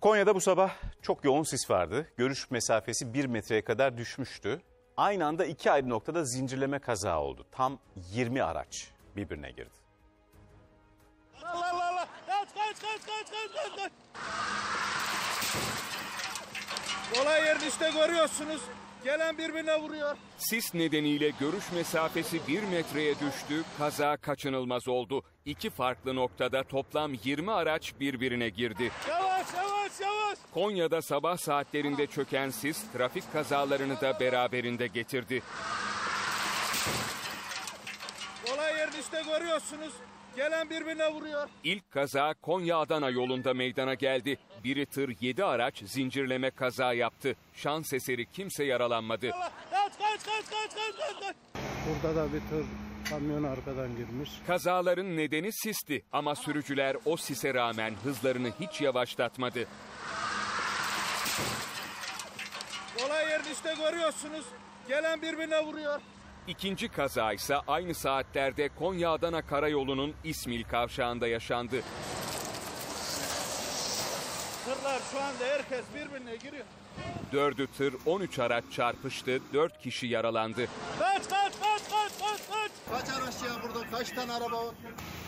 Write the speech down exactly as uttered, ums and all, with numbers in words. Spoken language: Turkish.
Konya'da bu sabah çok yoğun sis vardı. Görüş mesafesi bir metreye kadar düşmüştü. Aynı anda iki ayrı noktada zincirleme kaza oldu. Tam yirmi araç birbirine girdi. Allah Allah Allah! Kaç kaç kaç kaç kaç kaç kaç! Olay yerini işte görüyorsunuz. Gelen birbirine vuruyor. Sis nedeniyle görüş mesafesi bir metreye düştü, kaza kaçınılmaz oldu. İki farklı noktada toplam yirmi araç birbirine girdi. Yavaş yavaş yavaş! Konya'da sabah saatlerinde çöken sis trafik kazalarını da beraberinde getirdi. Olay yerini işte görüyorsunuz. Gelen birbirine vuruyor. İlk kaza Konya-Adana yolunda meydana geldi. Biri tır yedi araç zincirleme kaza yaptı. Şans eseri kimse yaralanmadı. Allah! Kaç kaç kaç kaç kaç kaç kaç! Burada da bir tır kamyon arkadan girmiş. Kazaların nedeni sisti ama sürücüler o sise rağmen hızlarını hiç yavaşlatmadı. Olay yerini işte görüyorsunuz. Gelen birbirine vuruyor. İkinci kaza ise aynı saatlerde Konya-Adana karayolunun İsmil kavşağında yaşandı. Tırlar şu anda herkes birbirine giriyor. Dördü tır on üç araç çarpıştı, dört kişi yaralandı. Kaç kaç kaç kaç kaç kaç! Kaç araç ya burada? Kaç tane araba var?